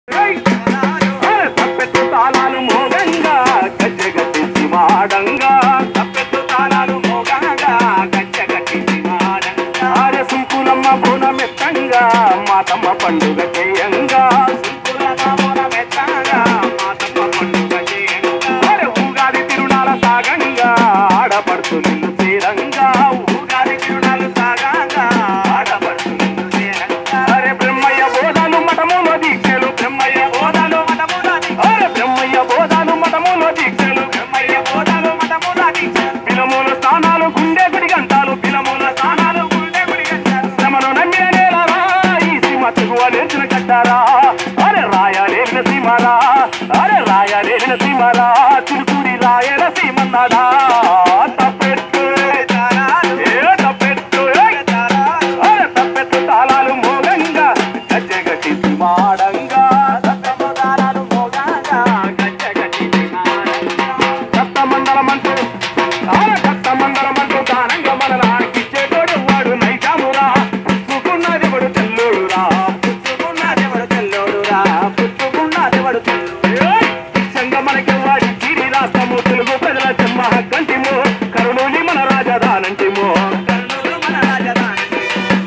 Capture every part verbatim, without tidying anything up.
తప్పెత్తు తాళాలు మోగంగా గజ్జె గట్టి మాడంగా తప్పెత్తు తాళాలు మోగంగా గజ్జె గట్టి మాడంగా ఆరే సుంకులమ్మ బోనమెత్తంగా మాతమ్మ పండుగ చేయంగా సుంకులమ్మ బోనమెత్తంగా మాతమ్మ పండుగ చేయంగా ఆరే ఉగాది తిరునాల సాగంగా ఆడపడుతు నిన్ను తీరంగా ఉగాది తిరునాలు సాగంగా ఆడపడుతు నిన్ను తీరంగా అరే బ్రహ్మయ్య బోధాలు మఠములో దీక్షలు బ్రహ్మయ్య బోధాలు మఠములో అరే బ్రహ్మయ్య బోధాలు మఠములో దీక్షలు బ్రహ్మయ్య బోధాలు మఠములో దీక్షలు పిలముల స్థానాలు గుండె గుడి గంటాలు పిలముల స్థానాలు గుండె గుడి గంటాలు శ్రమను నమ్మిన నేలరా ఈ సీమ తెగువ నేర్చిన కట్టారా అరే రాయలేని సీమరా అరే రాయలేని సీమరా చిరుకుడి రాయల సీమన్నాడా తప్పెట్టు ఏ తప్పెట్టు అరే తప్పెట్టు తాళాలు మోగంగా గజ్జె గట్టి మాడంగా తప్పెట్టు తాళాలు మోగంగా గజ్జె గట్టి మాడంగా సప్త మండలమంటూ అరే సప్త మండలమంటూ దానంగా మనలాకిచ్చేటోడు వాడు నైజామురా పుచ్చుకున్నది వాడు తెల్లోడురా పుచ్చుకున్నది వాడు తెల్లోడురా పుచ్చుకున్నది వాడు తెల్లోడు సంగ మనకి వాడి తీరి రాస్తాము తెలుగు ప్రజల జన్మ హక్కంటిమో కరుణూలి మన రాజధానంటిమో కరుణూలు మన రాజధానంటిమో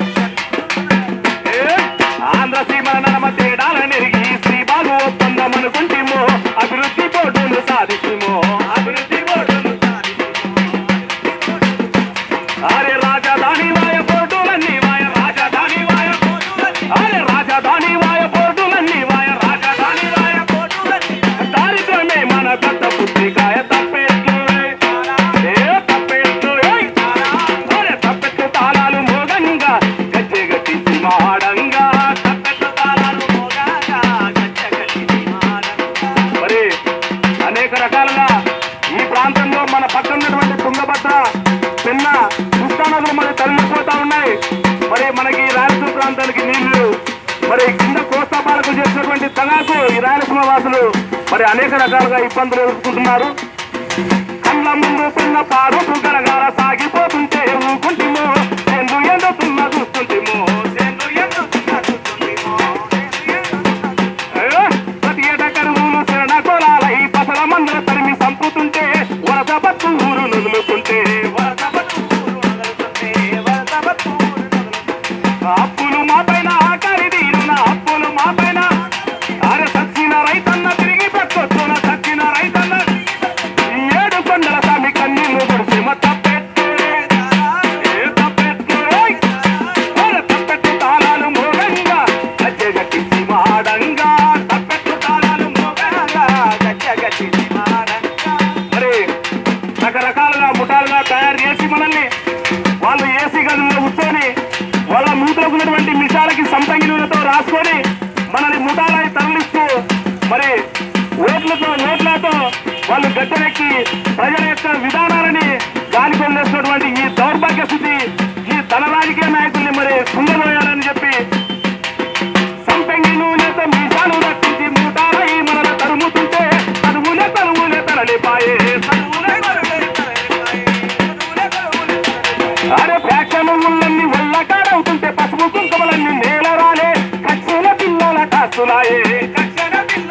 ఆంధ్ర సీమల నడమ తేడాల నెరిగి శ్రీబాగు ఒప్పందం అనుకుంటిమో అభివృద్ధి బోర్డును సాధించిమో అభివృద్ధి బోర్డును సాధించిమో అరే రాజధాని వాయ బోర్డులన్నీ వాయ రాజధాని వాయ బోర్డులన్నీ అరే రాజధాని వాయ బోర్డులన్నీ వాయ రాజధాని వాయ బోర్డులన్నీ దారిద్ర్యమే మన పెద్ద పుత్రికాయ తప్పెట్లు ఏ తప్పెట్లు అరే తప్పెట్లు తాళాలు మోగంగా గజ్జె గట్టి మాడంగా తప్పెట్లు తాళాలు మోగంగా గజ్జె గట్టి మాడంగా మరి అనేక రకాలుగా ఈ ప్రాంతంలో మన పక్కన ఉన్నటువంటి తుంగభద్ర చిన్న కృష్ణానదులు మరి తరలిపోతా ఉన్నాయి. మరి మనకి రాయలసీమ ప్రాంతానికి నీళ్లు మరి కింద కోస్తా పాలకు చేసినటువంటి తగాకు ఈ రాయలసీమ వాసులు మరి అనేక రకాలుగా ఇబ్బందులు ఎదుర్కొంటున్నారు. కళ్ళ ముందు పిన్న పారుతూ గరగాల సాగిపోతుంటే ఊకుంటిమో ఎందు ఎందుతున్నా చూస్తుంటిమో ఎందు ఎందుతున్నా చూస్తుంటిమో ప్రతి ఏట కరువులు శరణ కోలాలై పసల మందల తరిమి సంపుతుంటే వరద బత్తు ఊరు నదులుతుంటే వరద బత్తు ఊరు నదులుతుంటే వరద బత్తు ఊరు నదులుతుంటే అప్పులు మా పైన ఖరీదీరున్న అప్పులు మా పైన అరే సచ్చిన రైతన్న తిరిగి పెట్టొచ్చున సచ్చిన రైతన్న ఏడు కొండల స్వామి కన్నీళ్లు పొడిసి తప్పెట్టు ఏ తప్పెట్టు అరే తప్పెట్టు తాళాలు మోగంగా గజ్జె గట్టి మాడంగా తప్పెట్టు తాళాలు మోగంగా గజ్జె గట్టి మాడంగా మరి రకరకాలుగా ముఠాలుగా తయారు చేసి మనల్ని వాళ్ళు ఏసీ గదుల్లో కూర్చొని వాళ్ళ మూతలకు ఉన్నటువంటి మిషాలకి సంపంగిలతో రాసుకొని మనల్ని ముఠాలై తరలిస్తూ మరి ఓట్లతో నోట్లతో వాళ్ళు గట్టెనెక్కి ప్రజల యొక్క విధానాలని గాలి కొనేసినటువంటి ఈ దౌర్భాగ్య స్థితి ఈ ధన రాజకీయ నాయకుల్ని మరి కుంగబోయాలని చెప్పి సంపంగి నూనెతో మీసాలు రక్షించి ముఠాలై మనల్ని తరుముతుంటే తరువులే తరువులే తరలిపాయే తరువులే తరువులే తరలిపాయే అరే ఫ్యాక్షన్ ముళ్ళన్నీ ఒళ్ళకాడవుతుంటే పసుపు కుంకుమలన్నీ నేల రాలే కచ్చిన పిల్లల కాసులాయే కచ్చిన పిల్ల